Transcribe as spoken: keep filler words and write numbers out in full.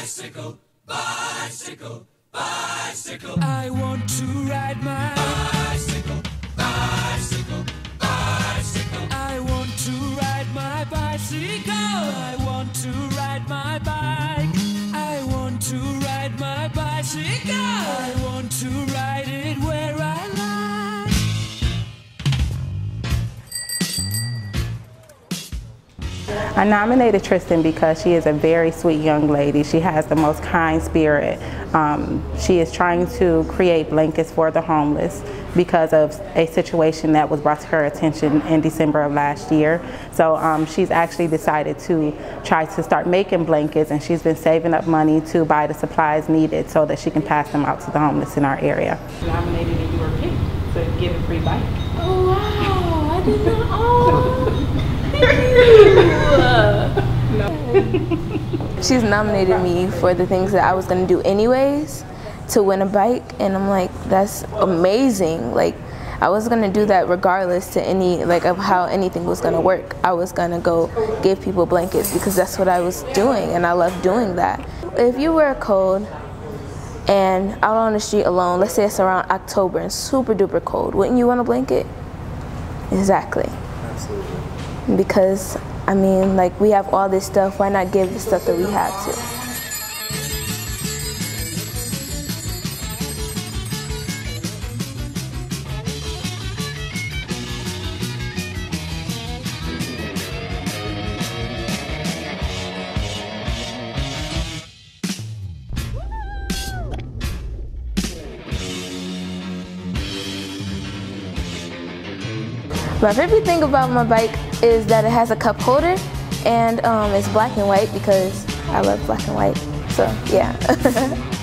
Bicycle, bicycle, bicycle. I want to ride my bicycle, bicycle, bicycle. I want to ride my bicycle. I want to ride my bike. I want to ride my bicycle. I want to ride it where I like. I nominated Triston because she is a very sweet young lady. She has the most kind spirit. Um, she is trying to create blankets for the homeless because of a situation that was brought to her attention in December of last year. So um, she's actually decided to try to start making blankets, and she's been saving up money to buy the supplies needed so that she can pass them out to the homeless in our area. Nominated and you were picked to get a free bike. Oh wow, I did not. Oh. She's nominated me for the things that I was gonna do anyways to win a bike, and I'm like, that's amazing. Like, I was gonna do that regardless to any like of how anything was gonna work. I was gonna go give people blankets because that's what I was doing, and I love doing that. If you wear cold and out on the street alone, let's say it's around October and super duper cold, wouldn't you want a blanket? Exactly. Absolutely. Because, I mean, like, we have all this stuff, why not give the stuff that we have to? My favorite thing about my bike is that it has a cup holder, and um, it's black and white because I love black and white, so yeah.